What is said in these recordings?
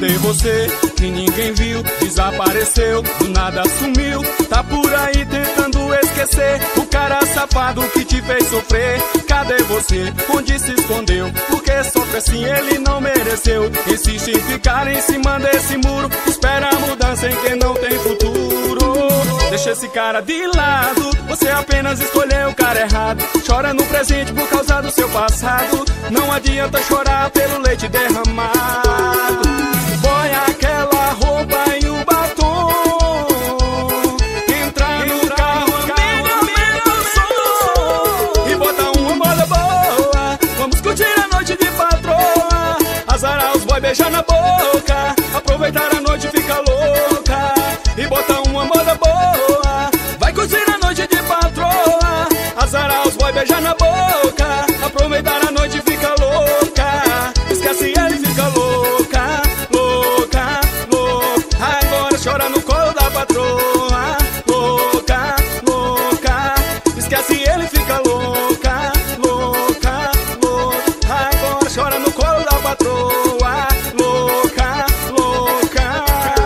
Cadê você que ninguém viu? Desapareceu, do nada sumiu. Tá por aí tentando esquecer o cara safado que te fez sofrer. Cadê você? Onde se escondeu? Porque sofre assim, ele não mereceu. Insiste em ficar em cima desse muro, espera a mudança em quem não tem futuro. Deixa esse cara de lado, você apenas escolheu o cara errado. Chora no presente por causa do seu passado. Não adianta chorar pelo leite derramado. Põe aquela roupa e o batom, entra no carro, amiga, som, e bota uma moda boa. Vamos curtir a noite de patroa, azarar os boy, beijar na boca, aproveitar a noite, fica louca, e bota uma moda boa. Vai curtir a noite de patroa, azarar os boy, beijar na boca, aproveitar a noite, fica louca. Esquece ele, fica louca, louca, louca. Agora chora no colo da patroa, louca, louca. Esquece ele, fica louca, louca, louca. Agora chora no colo da patroa, louca, louca.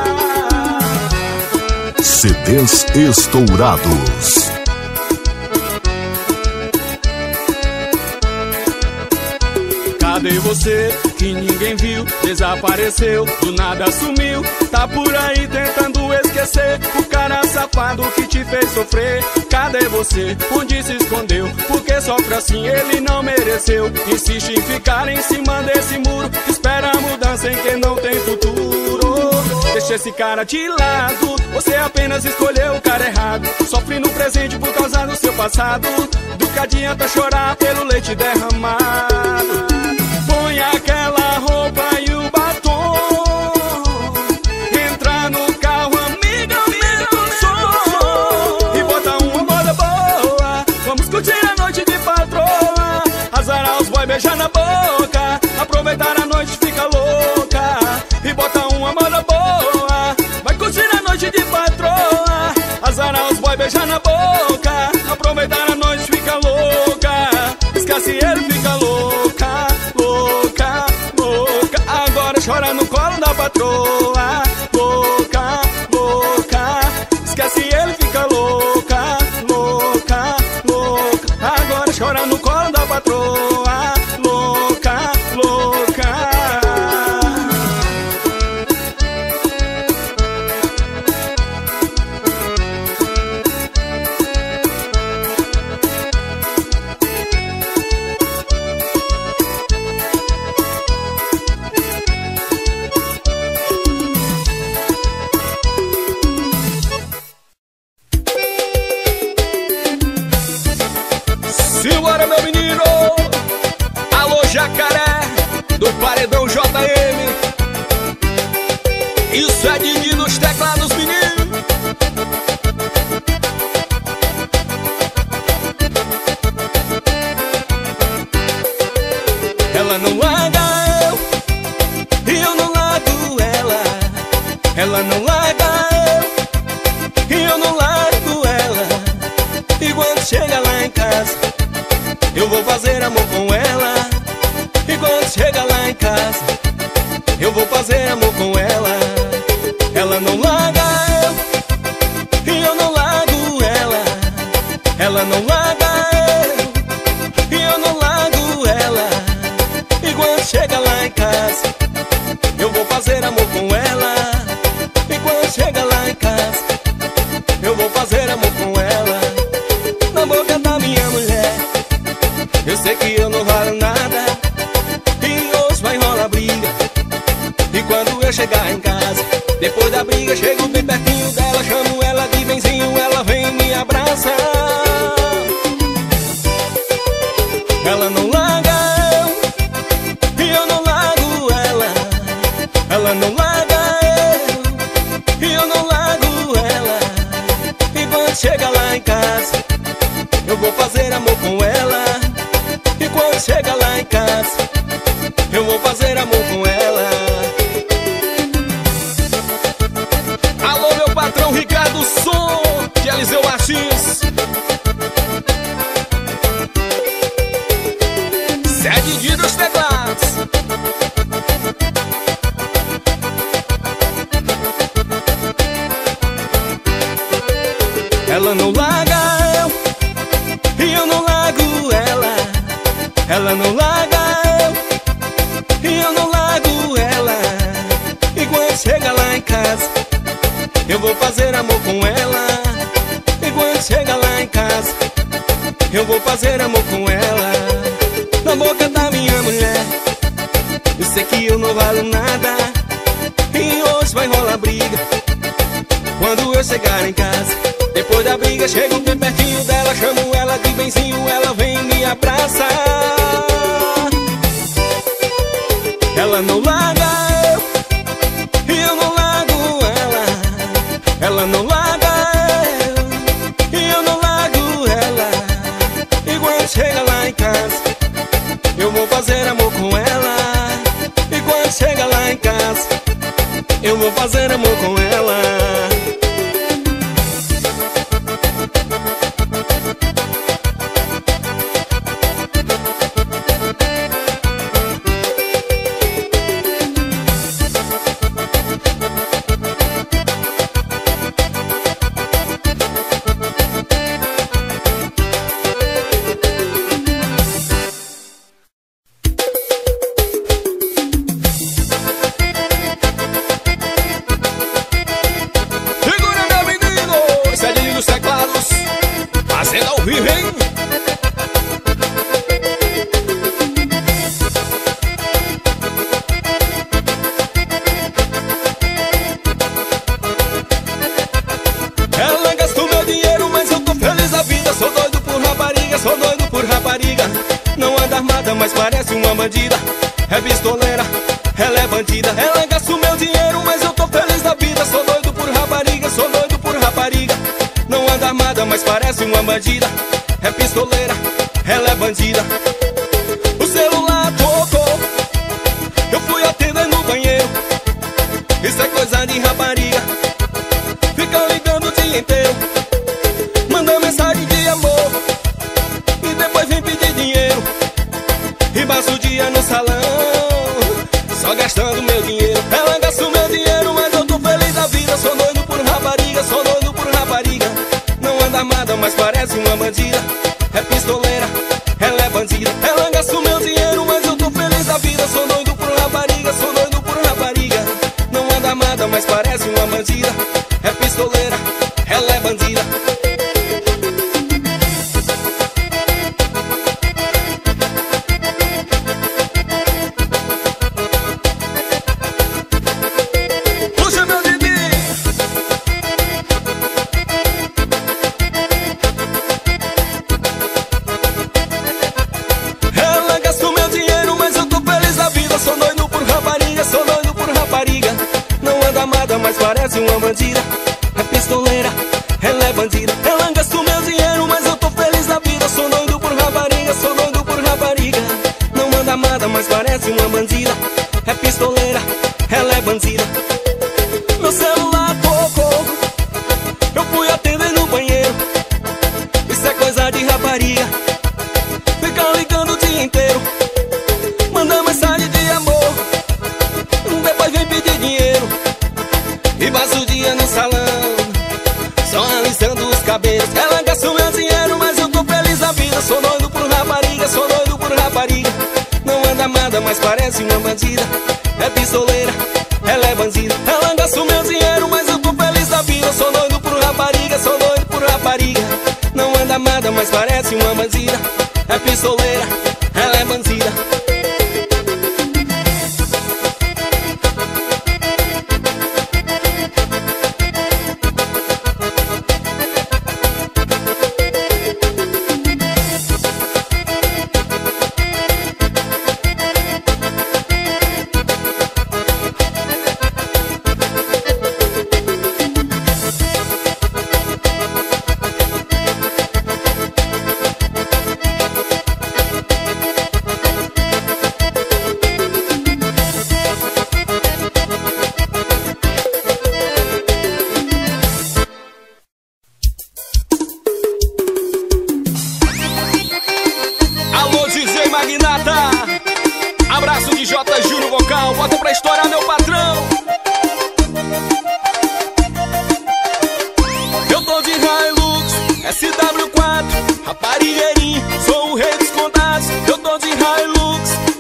CDs estourados. Cadê você que ninguém viu? Desapareceu, do nada sumiu. Tá por aí tentando esquecer o cara safado que te fez sofrer. Cadê você? Onde se escondeu? Porque sofre assim, ele não mereceu. Insiste em ficar em cima desse muro, espera a mudança em quem não tem futuro. Deixa esse cara de lado, você apenas escolheu o cara errado. Sofre no presente por causa do seu passado. Do que adianta chorar pelo leite derramado. Põe aquela roupa e o batom, entra no carro, amiga, som, e bota uma moda boa. Vamos curtir a noite de patroa, azarar os boy, beijar na boca, aproveitar a noite, fica louca, e bota uma moda boa. Vai curtir a noite de patroa, azarar os boy, beijar na boca, aproveitar a noite, fica louca. Esquece ele, fica louca, louca, louca. Agora chora no colo da patroa, louca, louca. Esquece ele, fica louca, louca, louca. Agora chora no colo da patroa, louca, louca. Simbora, meu menino! Alô, Jacaré, do Paredão JM. Isso é Didi nos teclados, menino. Ela não larga eu, e eu não largo ela. Ela não larga eu, e eu não largo ela. E quando chega lá em casa, eu vou fazer amor com ela. E quando chega lá em casa, eu vou fazer amor com ela. Ela não larga eu, e eu não largo ela. Ela não larga eu, e eu não largo ela. E quando chega lá em casa, eu vou fazer amor com ela. E quando chega lá em casa, eu vou fazer amor com ela. Na boca da minha mulher, eu sei que eu não valo nada, e hoje vai rolar briga. E quando eu chegar em casa, depois da briga, chego bem pertinho dela, chamo ela de benzinho, ela vem e me abraça. Ela não larga eu, e eu não largo ela. Ela não larga eu, e eu não largo ela. E quando chega lá em casa, eu vou fazer amor com ela. E quando chega lá em casa, eu vou fazer amor com ela. Alô, meu patrão Ricardo Som, de Eliseu Martins. Zé Didi dos teclados. Ela não larga eu, e eu não largo ela. E quando chega lá em casa, eu vou fazer amor com ela. E quando chega lá em casa, eu vou fazer amor com ela. Na boca da minha mulher, eu sei que eu não valo nada. E hoje vai rolar briga quando eu chegar em casa. Depois da briga, chego bem pertinho dela, chamo ela de benzinho, ela vem e me abraça. Ela não larga eu, e eu não largo ela. Ela não larga eu, e eu não largo ela. E quando chega lá em casa, eu vou fazer amor com ela. E quando chega lá em casa, eu vou fazer amor com ela. Mas parece uma bandida, é pistoleira, ela é bandida. Ela gasta o meu dinheiro, mas eu tô feliz da vida. Sou doido por rapariga, sou doido por rapariga. Não anda armada, mas parece uma bandida, é pistoleira, ela é bandida. O celular tocou, eu fui atender no banheiro. Isso é coisa de rapariga, fica ligando o dia inteiro, manda mensagem de amor e depois vem pedir dinheiro. E passo o dia no salão, só gastando meu dinheiro. Ela gasta o meu dinheiro, mas eu tô feliz da vida. Sou doido por rapariga, sou doido por rapariga. Não anda armada, mas parece uma bandida, é pistoleira, ela é bandida. Ela gasta o meu dinheiro, mas eu tô feliz da vida. Sou doido por rapariga, sou doido por rapariga. Não anda armada, mas parece uma bandida, é pistoleira, ela é bandida. Mas parece uma bandida, é pistoleira, ela é bandida. Ela gasta o meu dinheiro, mas eu tô feliz da vida. Sou doido por rapariga, sou doido por rapariga. Não anda armada, mas parece uma bandida, é pistoleira, ela é bandida. Meu celular tocou, eu fui atender no banheiro. Isso é coisa de rapariga, fica ligando o dia inteiro, manda mensagem de amor, depois vem pedir dinheiro. E passo o dia no salão, só alisando os cabelos. Ela gasta o meu dinheiro, mas eu tô feliz da vida. Sou doido por rapariga, sou doido por rapariga. Não anda armada, mas parece uma bandida, é pistoleira, ela é bandida. Ela gasta o meu dinheiro, mas eu tô feliz da vida. Sou doido por rapariga, sou doido por rapariga. Não anda armada, mas parece uma bandida, é pistoleira, ela é bandida. Abraço de J. Júnior Vocal, bota pra estourar meu patrão. Eu tô de Hilux, SW4, raparigueirinho, sou o rei dos contatos. Eu tô de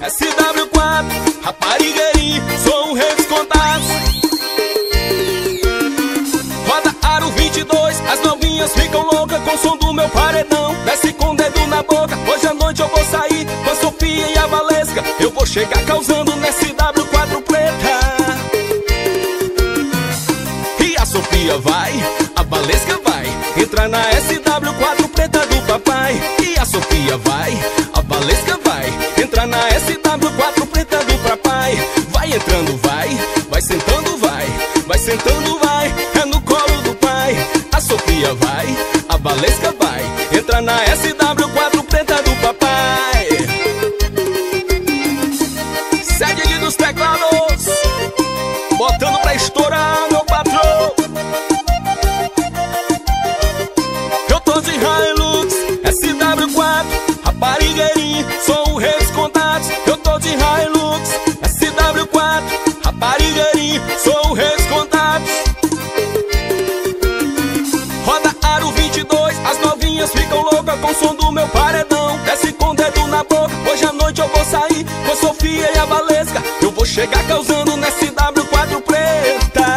SW4, raparigueirinho, sou um rei dos contatos. Roda aro 22, as novinhas ficam loucas com o som do meu paredão. Desce com o dedo na boca, hoje à noite eu vou sair com a Sofia e a Valesca. Eu vou chegar causando na SW4 preta. E a Sofia vai, a Valesca vai entrar na SW4 preta do papai. E a Sofia vai, a Valesca vai entrar na SW4 preta do papai. Vai entrando, vai sentando, vai sentando, vai, é no colo do pai. A Sofia vai, a Valesca vai entrar na SW4 preta do papai. Sede dos teclados, botando pra estourar, meu patrão. Eu tô de Hilux, SW4, raparigueirinho, sou o rei dos contatos. Eu tô de Hilux, SW4, raparigueirinho, sou o rei dos contatos. Roda aro 22, as novinhas ficam loucas com o som do meu paredão. Desce com o dedo na boca, hoje à noite eu vou sair com a Sofia e a Valesca. Eu vou chegar causando na SW4 preta.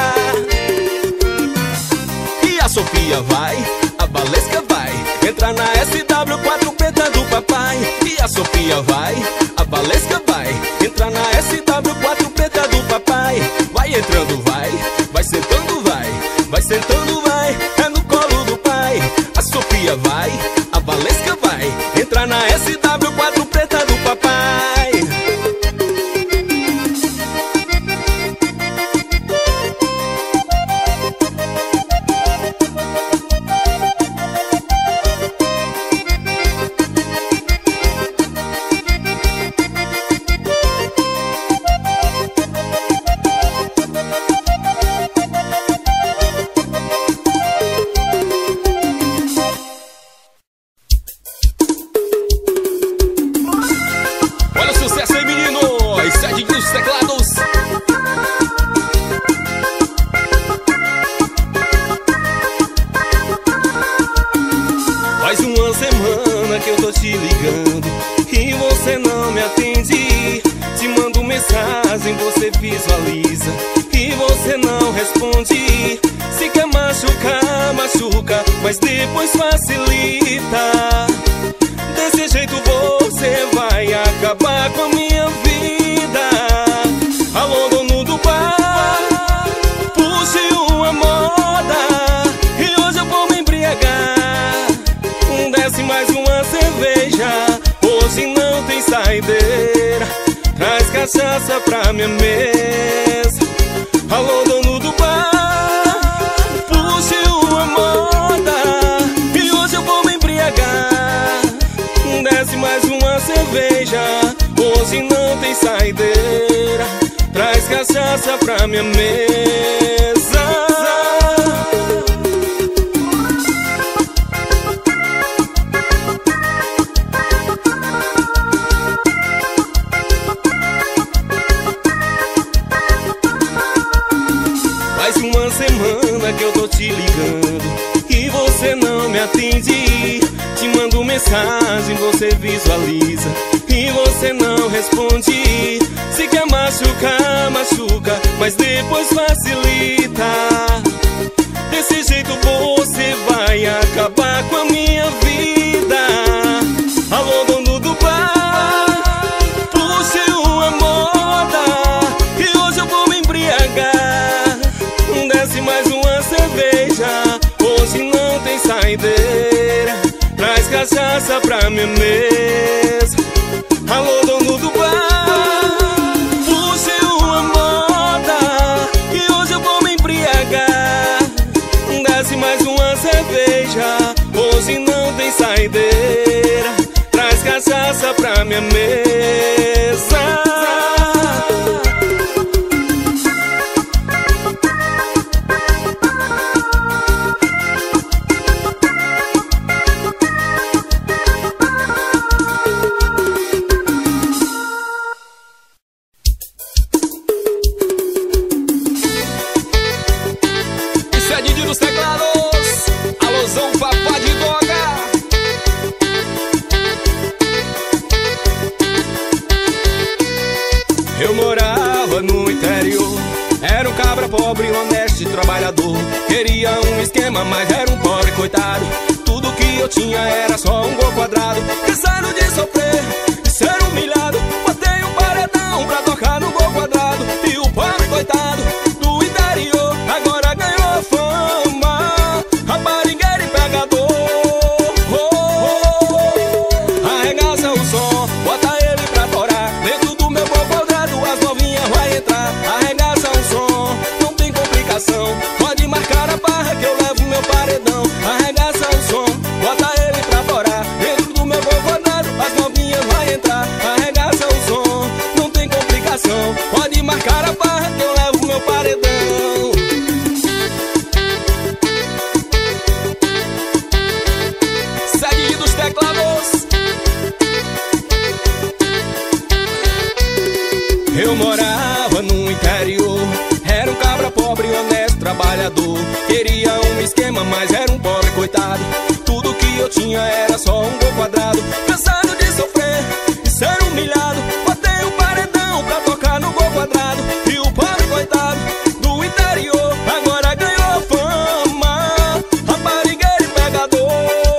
E a Sofia vai, a Valesca vai entrar na SW4 preta do papai. E a Sofia vai, a Valesca vai entrar na SW4 preta do papai. Vai entrando, vai sentando, vai sentando, vai, é no colo do pai. A Sofia vai, a Valesca vai entrar na SW4 preta do papai. Olha o sucesso aí, menino! Sede dos teclados. Faz uma semana que eu tô te ligando e você não me atende. Te mando mensagem, você visualiza e você não responde. Se quer machucar, machuca, mas depois facilita. Desse jeito você vai acabar com a minha vida. Alô, dono do bar, puxe uma moda e hoje eu vou me embriagar. Desce mais uma cerveja, hoje não tem saideira. Traz cachaça pra minha mesa. Alô, dono do bar, puxe uma moda e hoje eu vou me embriagar. Desce mais uma cerveja, hoje não tem saideira. Traz cachaça pra minha mesa. Faz uma semana que eu tô te ligando e você não me atende. Te mando mensagem, você visualiza e você não responde. Se quer machucar, machuca, mas depois facilita. Desse jeito você vai acabar com a minha vida. Alô, dono do bar, puxe uma moda e hoje eu vou me embriagar. Desce mais uma cerveja, hoje não tem saideira. Traz cachaça pra minha mesa. Alô, dono do bar, puxe uma moda e hoje eu vou me embriagar. Desce mais uma cerveja, hoje não tem saideira. Traz cachaça pra minha mesa. Sede dos teclados, alôzão, papá de doga. cabra pobre, honesto e trabalhador. Queria um esquema, mas era um pobre coitado. Tudo que eu tinha era só um gol quadrado. Cansado de sofrer e ser humilhado, botei um paredão pra tocar no gol quadrado. E o pobre coitado do interior agora ganhou fama, raparigueiro e pegador. Arregaça o som, bota ele pra torar. Dentro do meu gol quadrado as novinhas vai entrar. Arregaça o som, não tem complicação. Pode marcar a barra que eu levo meu paredão. Arregaça o som, bota ele pra torar. Dentro do meu gol quadrado as novinhas vai entrar. Arregaça o som, não tem complicação. Pode marcar a barra que eu levo meu paredão. Segue dos teclados. Eu morava no interior, era um cabra pobre, honesto, trabalhador. Queria um esquema, mas era um pobre coitado. Tudo que eu tinha era só um gol quadrado. Cansado de sofrer e ser humilhado, botei um paredão pra tocar no gol quadrado. E o pobre coitado do interior agora ganhou fama, raparigueiro e pegador.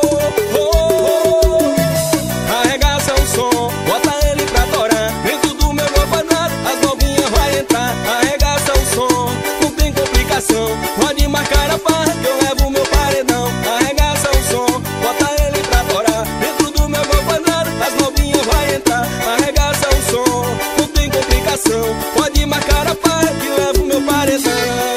Arregaça o som, bota ele pra torar. Dentro do meu gol quadrado as novinhas vai entrar. Arregaça o som, não tem complicação. Pode marcar a barra que eu levo meu paredão. Arregaça o som, bota ele pra torar. Dentro do meu gol quadrado as novinhas vai entrar. Arregaça o som, não tem complicação. Pode marcar a barra que eu levo meu paredão.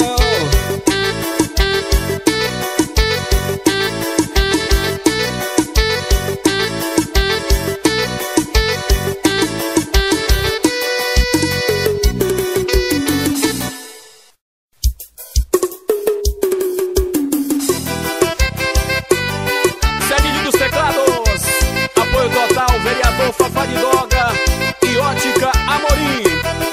Segue dos teclados. Apoio total, vereador Fafá de Doga e Ótica Amorim.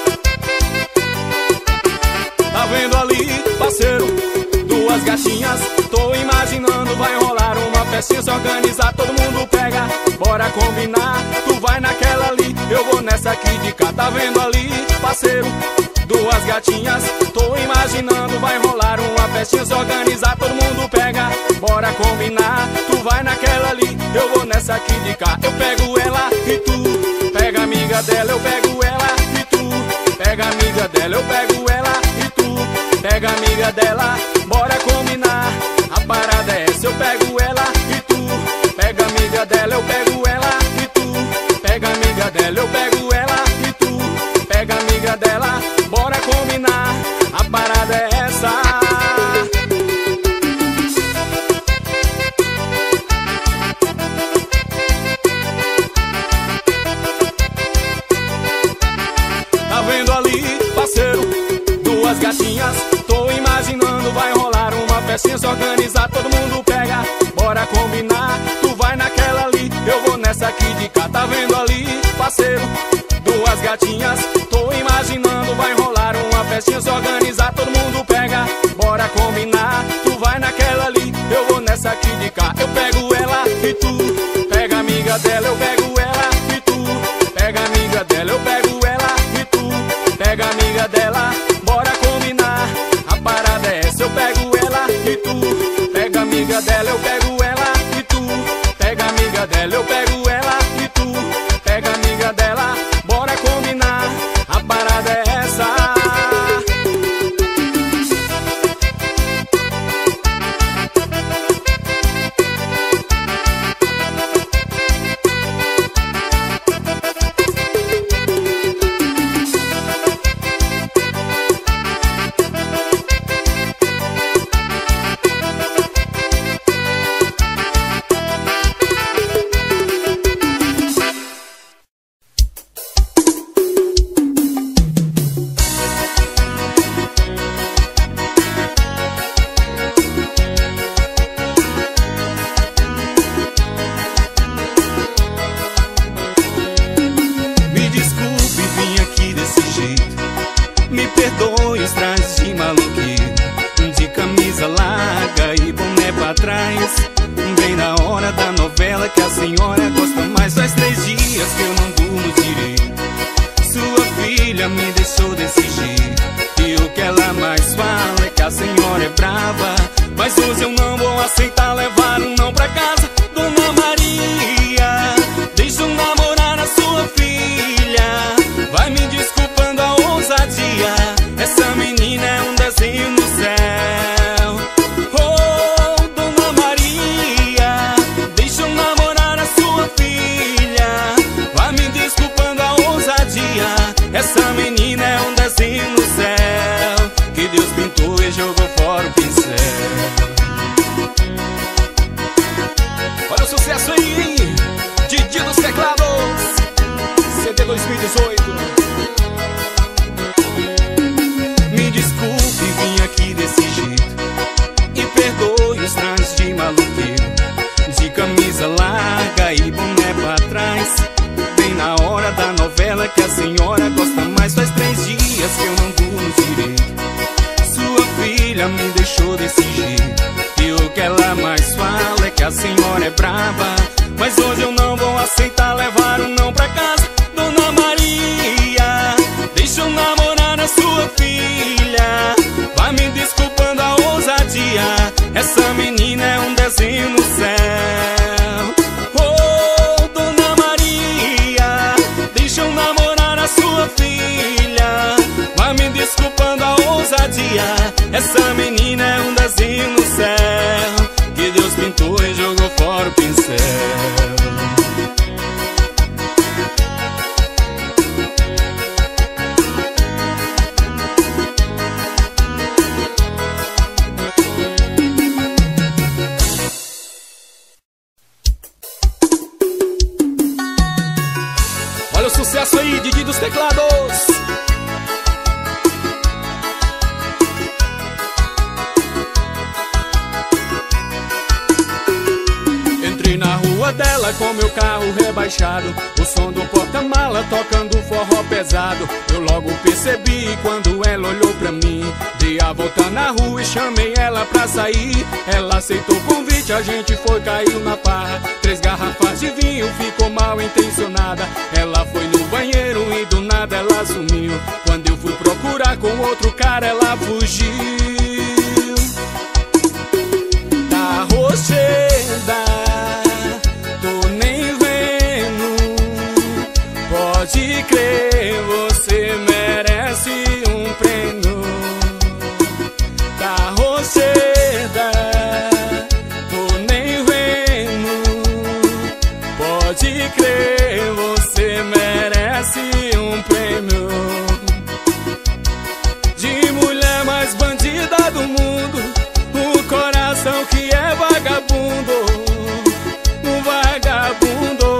Tá vendo ali, parceiro, duas gatinhas. Tô imaginando, vai rolar uma festinha. Se organizar, todo mundo pega, bora combinar. Tu vai naquela ali, eu vou nessa aqui de cá. Tá vendo ali, parceiro, duas gatinhas. Tô imaginando, vai rolar uma festinha. Se organizar, todo mundo pega, bora combinar. Tu vai naquela ali, eu vou nessa aqui de cá. Eu pego ela e tu pega a amiga dela. Eu pego ela e tu pega a amiga dela. Eu pego ela e tu pega a amiga dela. Bora combinar, a parada é essa. Eu pego ela e tu pega a amiga dela. Eu pego ela e tu pega a amiga dela. Eu pego ela e tu pega a amiga dela. Bora combinar, a parada é essa. Tá vendo ali, parceiro, duas gatinhas. Tô imaginando, vai rolar uma festinha. Se organizar, todo mundo pega, bora combinar. Tu vai naquela ali, eu vou nessa aqui de cá. Tá vendo ali, parceiro, duas gatinhas. Tô imaginando, vai rolar uma festinha. Se organizar, todo mundo pega, bora combinar. Tu vai naquela ali, eu vou nessa aqui de cá. Eu pego ela e tu pega a amiga dela. Eu pego ela e tu pega a amiga dela. Eu pego ela e tu pega a amiga dela. Bora combinar, a parada é essa. Eu pego ela e tu pega a amiga dela. Eu pego ela e tu pega a amiga dela. Eu pego ela e tu pega a amiga dela. Bora combinar, a parada é essa. senhora gosta mais. Faz 3 dias que eu não durmo direito. Sua filha me deixou desse jeito, e o que ela mais Essa menina é um desenho no céu que Deus pintou e jogou fora o pincel. Olha o sucesso aí, Didi dos Teclados, CD 2018. Me desculpe, vim aqui desse jeito e perdoe os trajes de maluqueiro, de camisa larga e boné pra trás, bem na hora da novela que a senhora gosta mais. Faz 3 dias que eu não durmo direito. Sua filha me deixou desse jeito e o que ela mais fala é que a senhora é brava. Mas hoje eu não vou aceitar levar um não pra casa. Dona Maria, deixa eu namorar a sua filha. Vai me desculpando a ousadia, essa menina é um desenho no céu. Oh, Dona Maria, deixa eu namorar a sua filha. Vai me desculpando a ousadia, essa menina é um desenho no céu que Deus pintou e jogou fora o pincel. Olha o sucesso aí, Didi dos Teclados. Entrei na rua dela com meu carro rebaixado, o som do porta-mala tocando forró pesado. Eu logo percebi quando ela olhou pra mim. Dei a volta na rua e chamei ela pra sair. Ela aceitou o convite, a gente foi, caiu na farra. 3 garrafas de vinho, ficou mal intencionada. Ela foi no banheiro e do nada ela sumiu. Quando eu fui procurar com outro cara, ela fugiu. Tá rocheda, tô nem vendo. Pode crer, você merece um prêmio. Tá rocheda, tô nem vendo. Pode crer, você merece um prêmio. De mulher mais bandida do mundo, o coração que é vagabundo, um vagabundo.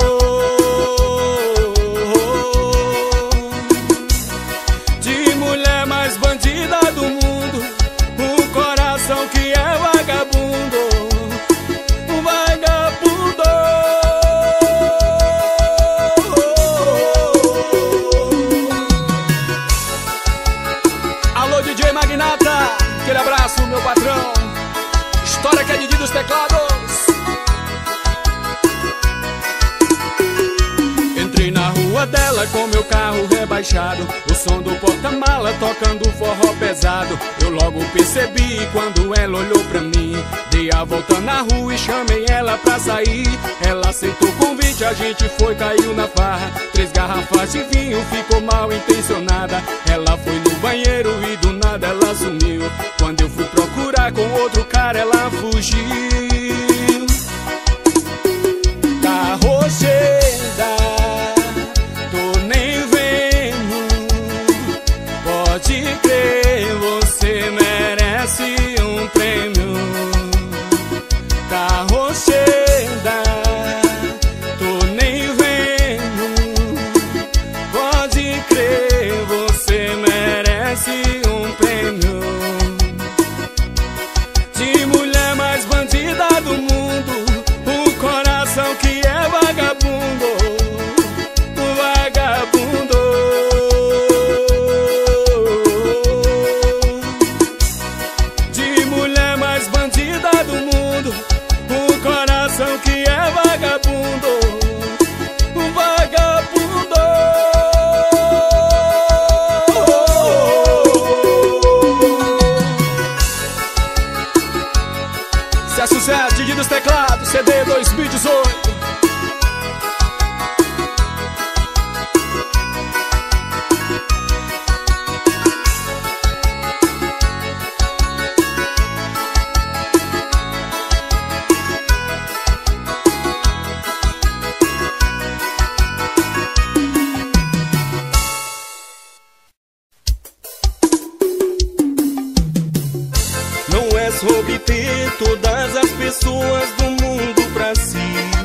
De mulher mais bandida do mundo, o coração que é vagabundo, um vagabundo. Alô, DJ Magnata, aquele abraço, meu patrão. História que é Didi dos Teclados. Entrei na rua dela com meu carro rebaixado, o som do porta-mala tocando forró pesado. Eu logo percebi quando ela olhou pra mim. Dei a volta na rua e chamei ela pra sair. Ela aceitou o convite, a gente foi, caiu na farra. 3 garrafas de vinho, ficou mal intencionada. Ela foi no banheiro e do nada ela sumiu. Quando eu fui procurar com outro cara, ela fugiu. Tá rocheda, tô nem vendo. Pode crer, você merece um prêmio. Tá rocheda, tô nem vendo. Pode crer, você merece um prêmio. De mulher mais bandida do mundo, o coração que é vagabundo, um vagabundo. De mulher mais bandida do mundo, o coração que é vagabundo, um vagabundo. Se é sucesso, Didi dos Teclados, CD 2018. sobre ter todas as pessoas do mundo pra si.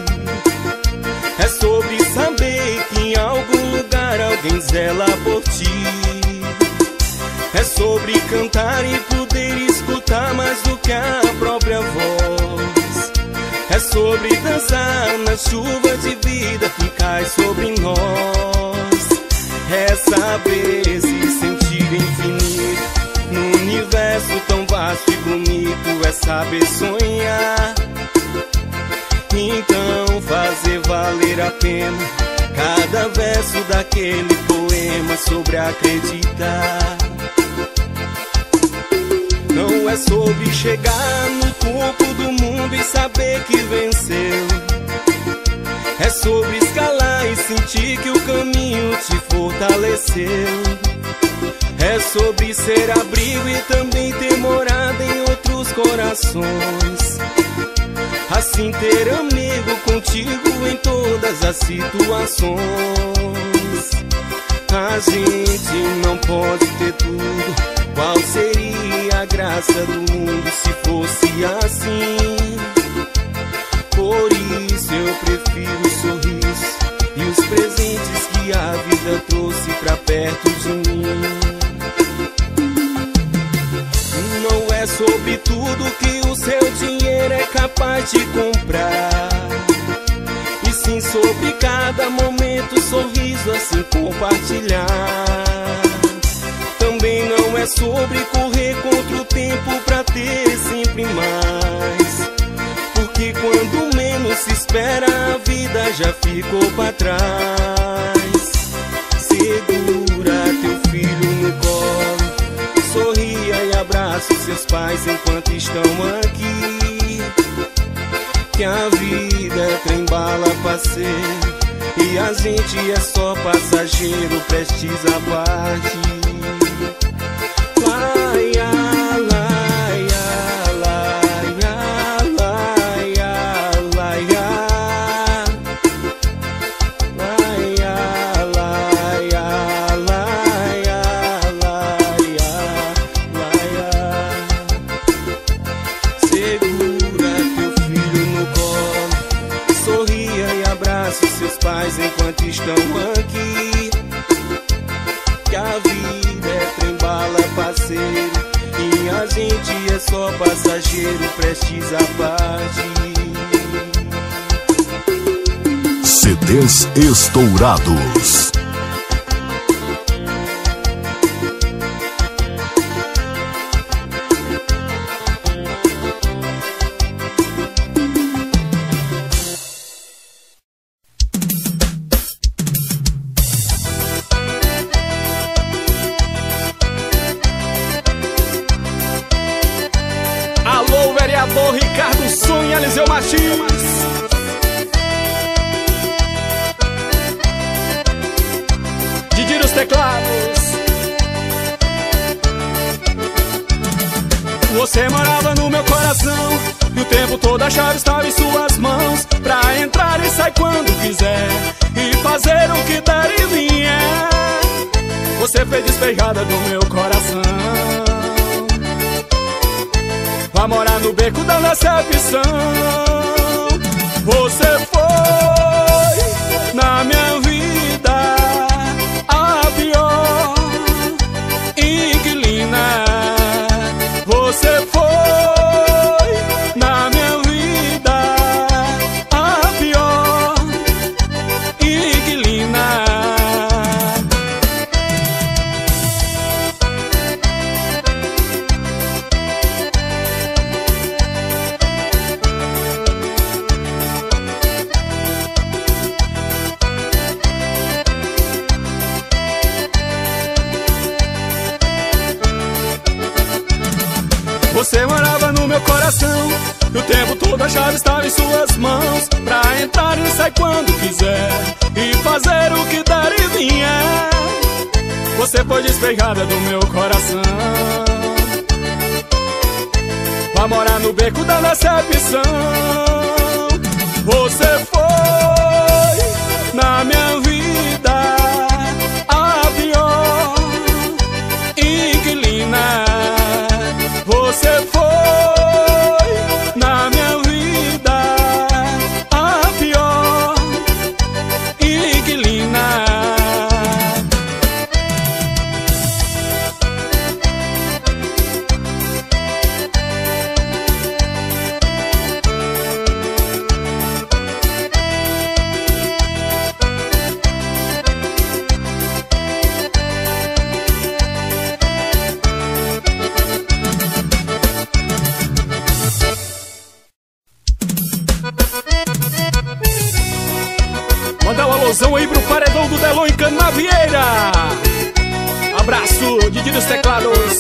É sobre saber que em algum lugar alguém zela por ti. É sobre cantar e poder escutar mais do que a própria voz. É sobre dançar na chuva de vida que cai sobre nós. É saber se sentir infinito num universo tão vasto e bonito. É saber sonhar, então fazer valer a pena cada verso daquele poema sobre acreditar. Não é sobre chegar no topo do mundo e saber que venceu. É sobre escalar e sentir que o caminho te fortaleceu. É sobre ser abrigo e também ter morada em outros corações. Assim ter amigo contigo em todas as situações. A gente não pode ter tudo. Qual seria a graça do mundo se fosse assim? Por isso eu prefiro o sorriso e os presentes que a vida trouxe pra perto de mim. Não é sobre tudo que o seu dinheiro é capaz de comprar, e sim sobre cada momento, sorriso assim compartilhar. Também não é sobre correr contra o tempo pra ter sempre mais, porque quando menos se espera a vida já ficou pra trás. Segura teu filho no colo, sorria e abraça os seus pais enquanto estão aqui. Que a vida é trem-bala, passeio, e a gente é só passageiro, prestes à parte. Enquanto estão aqui, que a vida é trem-bala, passeio, e a gente é só passageiro, prestes à parte. CDs estourados. Ricardo Sonho e Eliseu Martins. Didi os teclados. Você morava no meu coração e o tempo todo a chave estava em suas mãos, pra entrar e sair quando quiser e fazer o que der e vier. Você fez despejada do meu coração. Vai morar no beco da decepção. Você foi na minha vida a pior inquilina. Você foi na minha vida a pior inquilina. Você morava no meu coração e o tempo todo a chave estava em suas mãos, pra entrar e sair quando quiser e fazer o que der e vier. Você foi despejada do meu coração. Vai morar no beco da decepção. Você foi na minha vida a pior inquilina. Você foi som do Delon em Canavieira. Abraço, Didi dos teclados.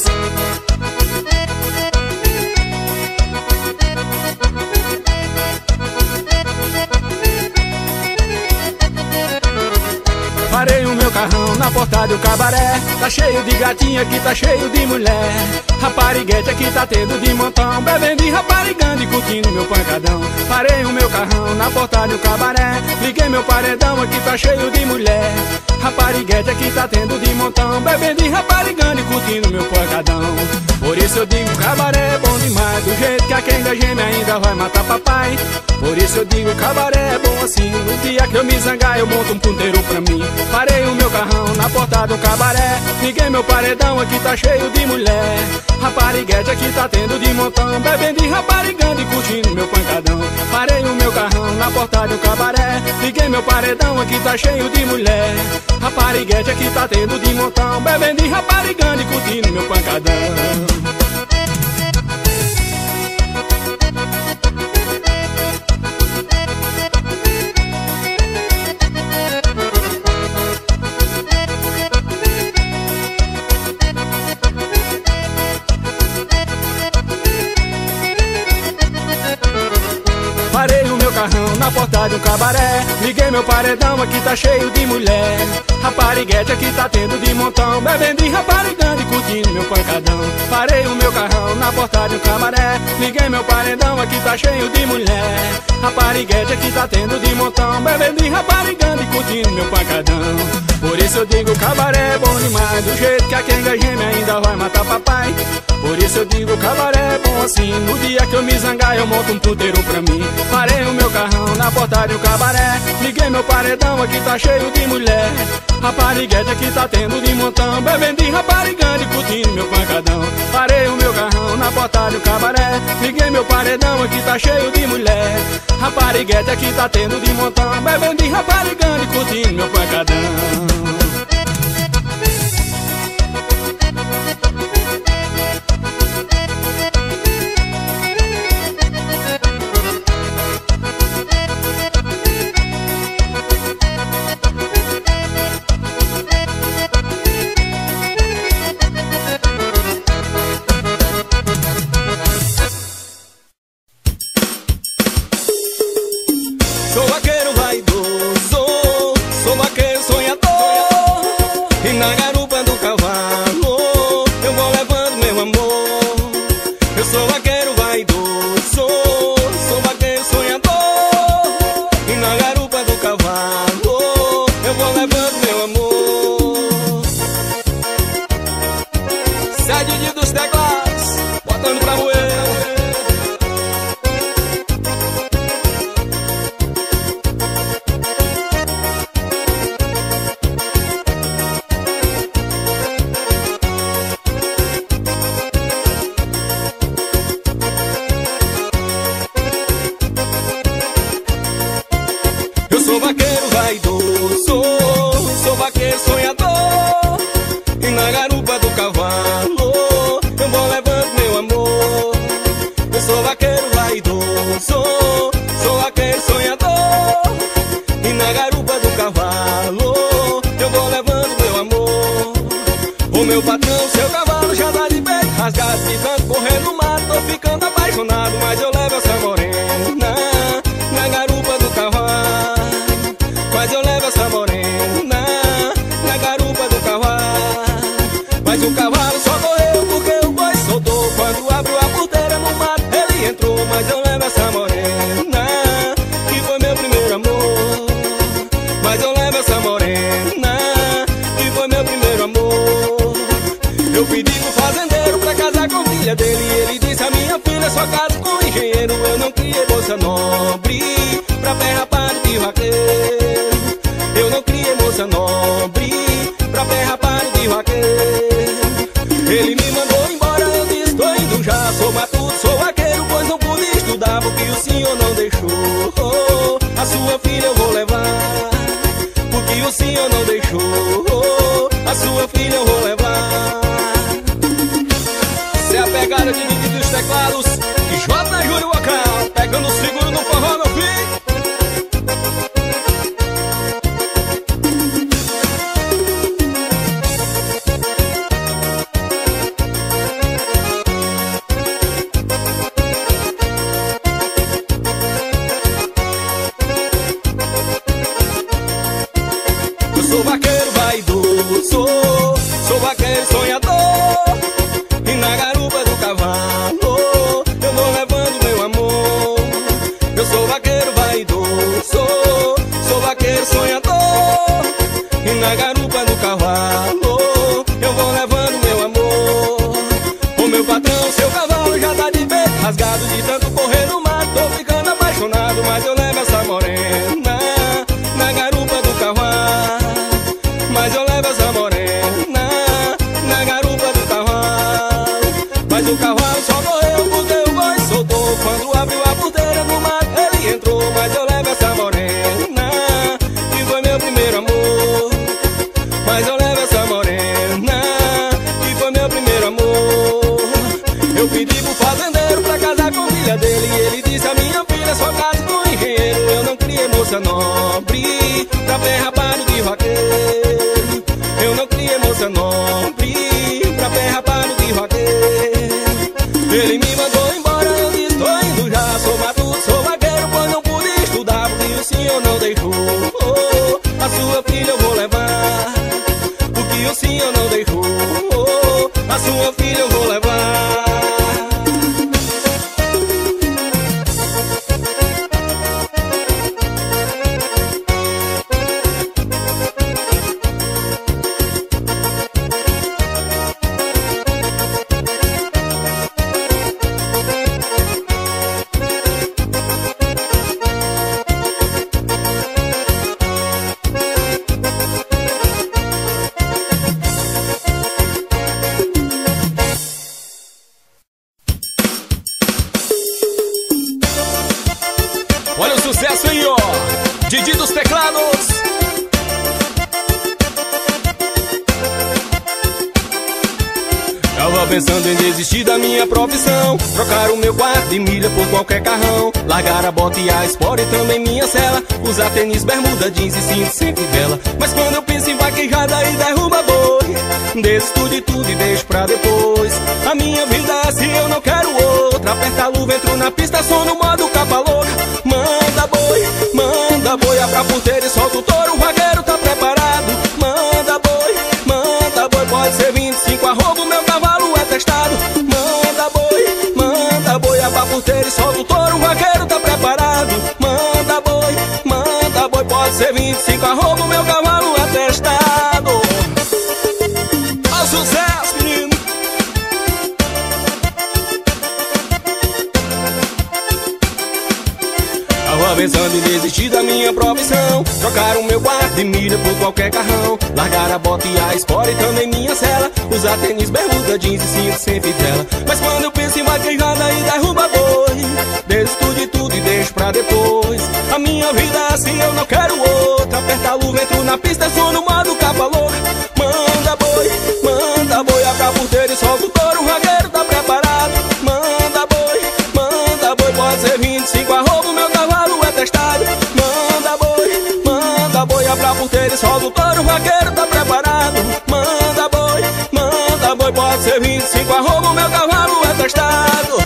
Parei o meu carrão na porta do cabaré. Tá cheio de gatinha, aqui tá cheio de mulher. Rapariguete aqui tá tendo de montão, bebendo e raparigando e curtindo meu pancadão. Parei o meu carrão na porta do cabaré. Liguei meu paredão, aqui tá cheio de mulher. Rapariguete aqui tá tendo de montão, bebendo e raparigando e curtindo meu pancadão. Por isso eu digo cabaré é bom demais, do jeito que a quenga gêmea ainda vai matar papai. Por isso eu digo cabaré é bom assim, no dia que eu me zangar eu monto um ponteiro pra mim. Parei o meu carrão na porta do cabaré. Liguei meu paredão, aqui tá cheio de mulher. Rapariguete aqui tá tendo de montão, bebendo e raparigando e curtindo meu pancadão. Parei o meu carrão na porta do cabaré. Liguei meu paredão, aqui tá cheio de mulher. Rapariguete aqui tá tendo de montão, bebendo e raparigando e curtindo meu pancadão. Parei o meu carrão na porta de um cabaré. Liguei meu paredão, aqui tá cheio de mulher. Rapariguete aqui tá tendo de montão, bebendo e raparigando e curtindo meu pancadão. Parei o meu carrão na porta de um cabaré. Liguei meu paredão, aqui tá cheio de mulher. Rapariguete aqui tá tendo de montão, bebendo e raparigando e curtindo meu pancadão. Por isso eu digo cabaré é bom demais, do jeito que a quenga gêmea ainda vai matar papai. Por isso eu digo cabaré é bom assim, no dia que eu me zangar eu monto um puteiro pra mim. Parei o meu carrão na porta de um cabaré. Liguei meu paredão, aqui tá cheio de mulher. Rapariguete aqui tá tendo de montão, bebendo e raparigando e curtindo meu pancadão. Parei o meu carrão na porta de um cabaré. Liguei meu paredão, aqui tá cheio de mulher. Rapariguete aqui tá tendo de montão, bebendo e raparigando e curtindo meu pancadão. Sou vaqueiro vaidoso, sou vaqueiro sonhador. E na garupa do cavalo eu vou levando meu amor. Eu sou vaqueiro vaidoso, sou vaqueiro sonhador. E na garupa do cavalo eu vou levando meu amor. Sai Didi dos teclados, botando pra moer. Sou vaqueiro vaidoso, sou vaqueiro sonhador. E na garupa do cavalo eu vou levando meu amor. Eu sou vaqueiro vaidoso, sou vaqueiro sonhador. E na garupa do cavalo eu vou levando meu amor. O meu patrão, seu cavalo já dá de peito rasgado, ficando correndo no mato, tô ficando apaixonado. Mas eu levo essa morena na garupa do cavalo. Mas eu levo essa morena na garupa do cavalo. Mas o cavalo só correu porque o boi soltou. Quando abriu a porteira no mato ele entrou. Mas eu levo essa morena que foi meu primeiro amor. Mas eu levo essa morena que foi meu primeiro amor. Eu pedi pro fazendeiro pra casar com a filha dele. E ele disse a minha filha só casa com o engenheiro. Eu não criei moça nobre pra ferrapado de vaqueiro. Eu não criei moça nobre pra ferrapado de vaqueiro. Ele me mandou embora, eu disse tô indo já. Sou matuto, sou vaqueiro, pois não pude estudar porque o senhor não deixou. A sua filha eu vou levar porque o senhor não deixou. A sua filha eu vou levar. Essa é a pegada de Didi dos teclados e J. Júlio Vocal, pegando seguro no forró, meu filho. vaqueiro vaidoso, sou vaqueiro sonhador, e na garupa do cavalo eu vou levando meu amor. Eu sou vaqueiro vaidoso, sou vaqueiro sonhador, e na garupa do cavalo eu vou levando meu amor. O meu patrão, seu cavalo já tá de peito rasgado de tanto correr no mato. Tô ficando apaixonado, mas eu levo essa morena na garupa do cavalo. Mas eu levo essa morena na garupa do cavalo. Mas o cavalo só morreu porque o boi soltou. Quando abriu a porteira no mato ele entrou. Mas eu levo essa morena que foi meu primeiro amor. Mas eu levo essa morena que foi meu primeiro amor. Eu pedi pro fazendeiro pra casar com a filha dele, e ele disse: a minha filha só casa com engenheiro. Eu não criei moça nobre pra pé rapado de vaqueiro. Eu não criei moça nobre pra pé rapado de vaqueiro. Ele me mandou embora, eu disse: tô indo já. Sou matuto, sou vaqueiro, pois não pude estudar, porque o senhor não deixou. A sua filha eu vou levar, porque o senhor não deixou. A sua filha eu vou levar. Olha o sucesso aí, ó, Didi dos teclados. Tava pensando em desistir da minha profissão, trocar o meu quarto de milha por qualquer carrão, largar a bota e a espora e também minha cela, usar tênis, bermuda, jeans e cinto sem fivela. Mas quando eu penso em vaquejada e derruba boi, desisto de tudo e deixo pra depois. A minha vida é assim, eu não quero outra. Aperta a luva, entro na pista, só no modo capa louca. Manda boi, abra a porteira e solta o touro, o vaqueiro tá preparado. Manda boi, pode ser 25 arroba, meu cavalo é testado. Manda boi, abra a porteira e solta o touro, o vaqueiro tá preparado. Manda boi, pode ser 25 arroba, meu cavalo é testado. Ó o sucesso, menino. Tava pensando em desistir da minha profissão, trocar o meu quarto de milha por qualquer carrão, largar a bota e a espora e também minha cela, usar tênis, bermuda, jeans e cinto sem fivela. Mas quando eu penso em vaquejada e derruba boi, desisto de tudo e deixo pra depois. A minha vida é assim, eu não quero outra. Aperta a luva, entro na pista, sou no modo capa louca. Manda boi, abra a porteira e solta o touro, o vaqueiro tá preparado. Manda boi, pode ser 25 arroba, meu cavalo é testado. Manda boi, abra a porteira e solta o touro, o vaqueiro tá preparado. Manda boi, pode ser 25 arroba, meu cavalo é testado.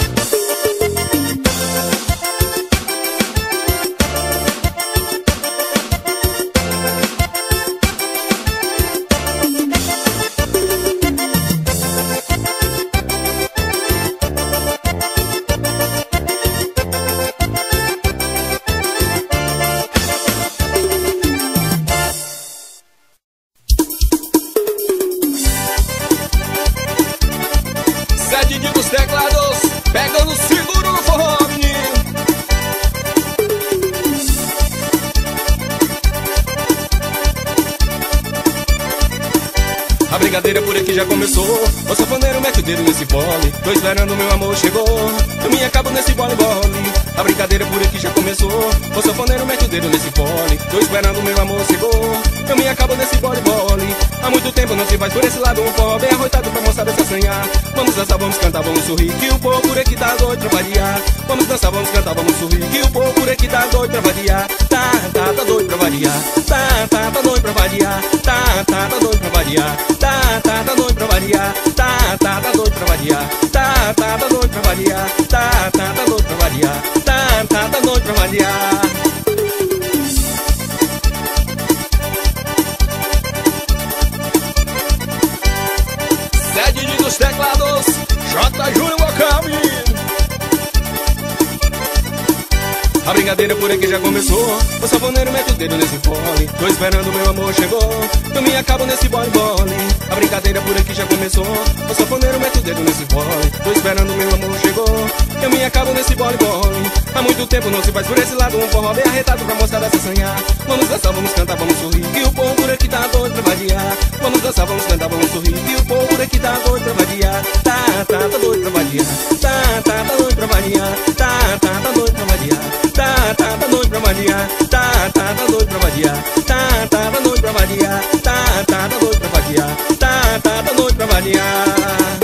Brincadeira por aqui já começou. O sanfoneiro mete o dedo nesse fole. Tô esperando, meu amor chegou. Eu me acabo nesse vole-vole. A brincadeira por aqui já começou. O sanfoneiro mete o dedo nesse fole. Tô esperando, meu amor chegou. Eu me acabo nesse vole-vole. Há muito tempo não se faz por esse lado um forró bem arrotado pra moçada se assanhar. Vamos dançar, vamos cantar, vamos sorrir, que o povo por aqui tá doido pra variar. Vamos dançar, vamos cantar, vamos sorrir, que o povo por aqui tá doido pra variar. Tá doido pra variar. Tá doido pra variar. Tá doido pra variar. Tá doido pra variar. Tá doido pra variar. Tá doido pra variar. Tá doido pra variar. Tá doido pra variar. brincadeira por aqui já começou. O sanfoneiro mete o dedo nesse fole. Tô esperando, meu amor chegou. Eu me acabo nesse bole-bole. A brincadeira por aqui já começou. O sanfoneiro mete o dedo nesse fole. Tô esperando, meu amor chegou. Eu me acabo nesse bole-bole. Há muito tempo não se faz por esse lado um forró bem arretado pra mostrar essa sanha. Vamos dançar, vamos cantar, vamos sorrir, que o povo por aqui tá doido pra vadiar. Vamos dançar, vamos cantar, vamos sorrir, que o povo por aqui tá doido pra vadiar. Tá doido pra vadiar. Tá doido pra vadiar. Tá doido pra vadiar. Tá doido pra vadiar. Tá doido pra vadiar. Tá doido pra vadiar. Tá doido pra vadiar. Tá doido pra vadiar.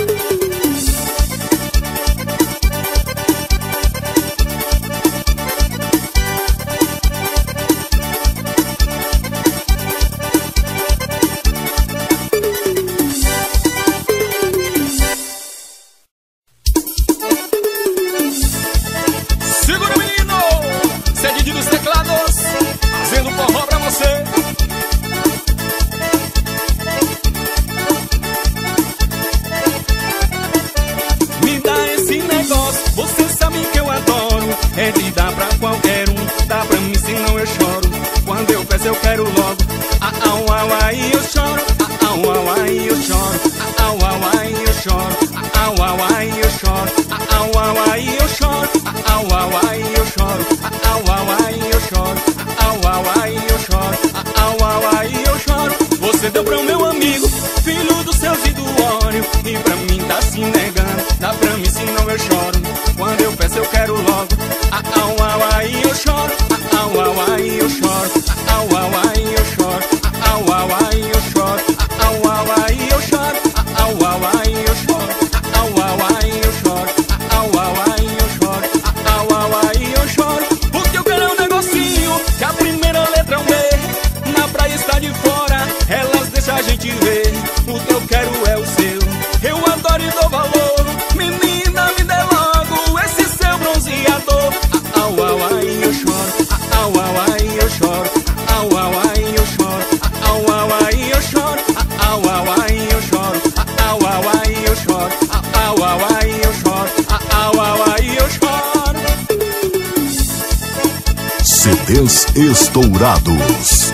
É de dar pra qualquer um, dá pra mim senão eu choro. Quando eu peço eu quero logo. Aí eu choro. Aí eu choro. Aí eu choro. Aí eu choro. Aí eu choro. Aí eu choro. Aí eu choro. Aí eu choro. Aí eu choro. Você deu pra meu amigo, filho do seu e do óleo, e pra mim tá se negando. Dá pra mim senão eu choro. Quando eu peço eu quero logo. Aí eu choro. Aí eu choro. Aí eu choro. Aí eu choro. Aí eu choro. Aí eu choro. Aí eu choro. Aí eu choro. Aí eu choro. Porque eu quero é um negocinho que a primeira letra é um B. Na praia está de fora, elas deixam a gente ver. O que eu quero é o seu. Eu adoro e dou valor. Menina, me dê logo esse seu bronzeador. Aí eu choro. Aí eu choro. Aí eu choro. Aí eu choro. Aí eu choro. Aí eu choro. Aí eu choro. Aí eu choro. CDs estourados.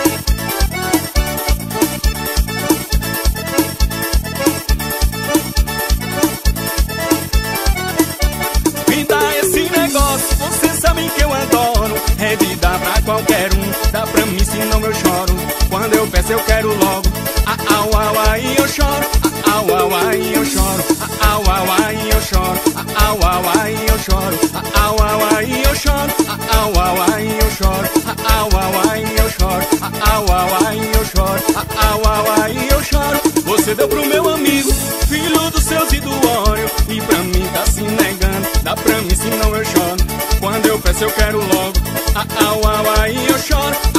Você sabe que eu adoro. É de dar pra qualquer um, dá pra mim senão eu choro. Quando eu peço eu quero logo. Aí eu choro. Aí eu choro. Aí eu choro. Aí eu choro. Aí eu choro. Aí eu choro. Aí eu choro. Aí eu choro. Aí eu choro. Você deu pro meu amigo, filho dos seus e do óleo, e pra mim tá se negando. Dá pra mim senão eu choro. Quando eu peço eu quero logo. Aí eu choro.